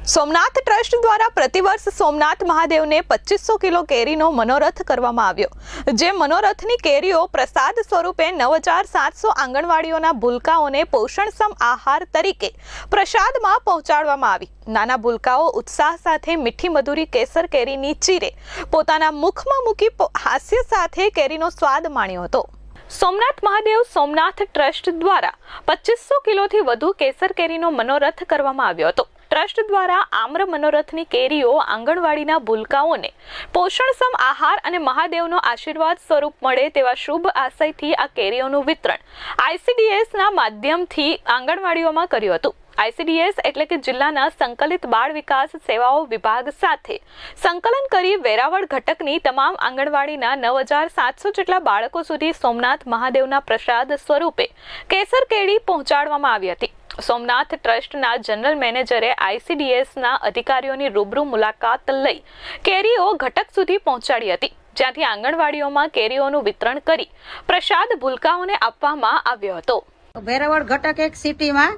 Somnath trust દ્વારા પ્રતિવર્ષ સોમનાથ મહાદેવને 2500 kilo કેરીનો મનોરથ કરવામાં આવ્યો, જે મનોરથની કેરીઓ પ્રસાદ સ્વરૂપે 9700 આંગણવાડીઓના ભૂલકાઓને પોષણક્ષમ આહાર તરીકે પ્રસાદમાં પહોંચાડવામાં આવી। નાના ભૂલકાઓ ઉત્સાહ સાથે મીઠી મધુરી કેસર કેરીની ચીરે પોતાના મુખમાં મૂકી હાસ્ય સાથે કેરીનો સ્વાદ માણ્યો હતો। સોમનાથ મહાદેવ સોમનાથ ટ્રસ્ટ દ્વારા 2500 કિલોથી વધુ કેસર કેરીનો મનોરથ કરવામાં આવ્યો હતો। ટ્રસ્ટ દ્વારા આમ્ર મનોરથની કેરીઓ આંગણવાડીના ભૂલકાઓને પોષણક્ષમ આહાર અને મહાદેવનો આશીર્વાદ સ્વરૂપ મળે તેવા શુભ આશયથી આ કેરીઓનું વિતરણ ICDSના માધ્યમથી આંગણવાડીઓમાં કર્યું હતું। ICDS એટલે કે જિલ્લાના સંકલિત બાળ વિકાસ સેવાઓ વિભાગ સાથે સંકલન કરી વેરાવળ ઘટકની તમામ આંગણવાડીના 9700 જેટલા બાળકો સુધી સોમનાથ મહાદેવના પ્રસાદ સ્વરૂપે કેસર કેરી પહોંચાડવામાં આવી હતી। સોમનાથ ટ્રસ્ટના જનરલ મેનેજરે ICDSના અધિકારીઓની રૂબરૂ મુલાકાત લઈ કેરીઓ ઘટક સુધી પહોંચાડી હતી, જ્યાંથી આંગણવાડીઓમાં કેરીઓનું વિતરણ કરી પ્રસાદ ભૂલકાઓને આપવામાં આવ્યો હતો। વેરાવળ ઘટક એક સિટીમાં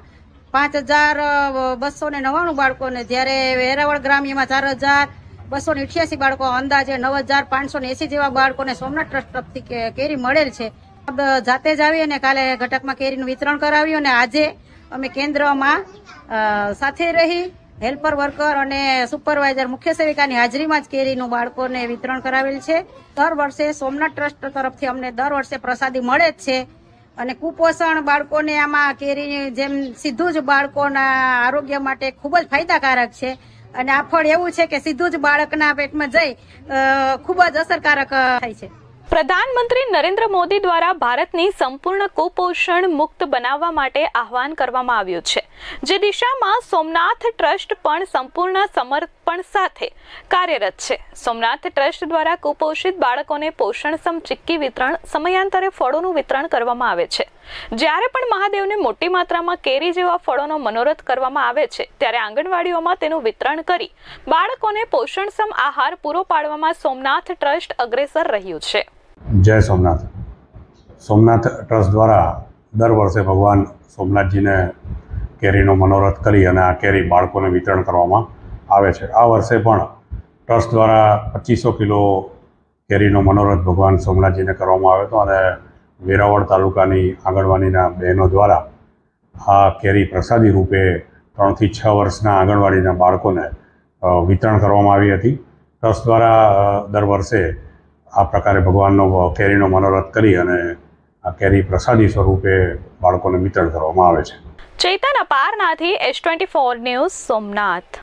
5299 બાળકોને, જ્યારે વેરાવળ ગ્રામ્યમાં 4288 બાળકો, અંદાજે 9580 જેવા બાળકોને સોમનાથ ટ્રસ્ટ તરફથી કેરી મળેલ છે। જાતે જ આવી અને કાલે ઘટકમાં કેરીનું વિતરણ કરાવ્યું અને આજે અમે કેન્દ્રમાં સાથે રહી હેલ્પર વર્કર અને સુપરવાઇઝર મુખ્ય સેવિકાની હાજરીમાં જ કેરીનું બાળકોને વિતરણ કરાવેલ છે। દર વર્ષે સોમનાથ ટ્રસ્ટ તરફથી અમને દર વર્ષે પ્રસાદી મળે જ છે અને કુપોષણ બાળકોને આમાં કેરી જેમ સીધું જ બાળકોના આરોગ્ય માટે ખૂબ જ ફાયદાકારક છે અને આ ફળ એવું છે કે સીધું જ બાળકના પેટમાં જઈ ખૂબ જ અસરકારક થાય છે। પ્રધાનમંત્રી નરેન્દ્ર મોદી દ્વારા ભારતની સંપૂર્ણ કુપોષણ મુક્ત બનાવવા માટે આહવાન કરવામાં આવ્યું છે, જે દિશામાં સોમનાથ ટ્રસ્ટ પણ સંપૂર્ણ સમર્પણ સાથે કાર્યરત છે। સોમનાથ ટ્રસ્ટ દ્વારા કુપોષિત બાળકોને પોષણક્ષમ ચીક્કી વિતરણ, સમયાંતરે ફળોનું વિતરણ કરવામાં આવે છે। જ્યારે પણ મહાદેવને મોટી માત્રામાં કેરી જેવા ફળોનો મનોરથ કરવામાં આવે છે, ત્યારે આંગણવાડીઓમાં તેનું વિતરણ કરી બાળકોને પોષણક્ષમ આહાર પૂરો પાડવામાં સોમનાથ ટ્રસ્ટ અગ્રેસર રહ્યું છે। જય સોમનાથ। સોમનાથ ટ્રસ્ટ દ્વારા દર વર્ષે ભગવાન સોમનાથજીને કેરીનો મનોરથ કરી અને આ કેરી બાળકોને વિતરણ કરવામાં આવે છે। આ વર્ષે પણ ટ્રસ્ટ દ્વારા 2500 કિલો કેરીનો મનોરથ ભગવાન સોમનાથજીને કરવામાં આવ્યો હતો અને વેરાવળ તાલુકાની આંગણવાડીના બહેનો દ્વારા આ કેરી પ્રસાદી રૂપે 3 થી 6 વર્ષના આંગણવાડીના બાળકોને વિતરણ કરવામાં આવી હતી। ટ્રસ્ટ દ્વારા દર વર્ષે આ પ્રકારે ભગવાનનો કેરીનો મનોરથ કરી અને આ કેરી પ્રસાદી સ્વરૂપે બાળકોને વિતરણ કરવામાં આવે છે। ચેતન અપારનાથી S24 ન્યૂઝ સોમનાથ।